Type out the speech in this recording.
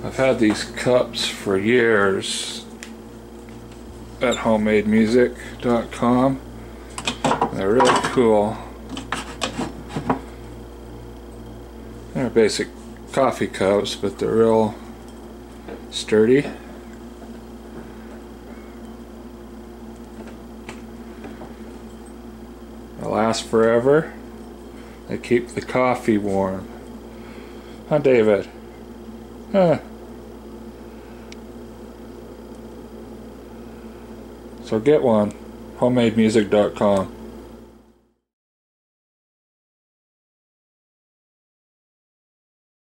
I've had these cups for years at homemademusic.com. They're really cool. They're basic coffee cups, but they're real sturdy. They last forever. They keep the coffee warm. Huh, David? Huh. So get one. homemademusic.com.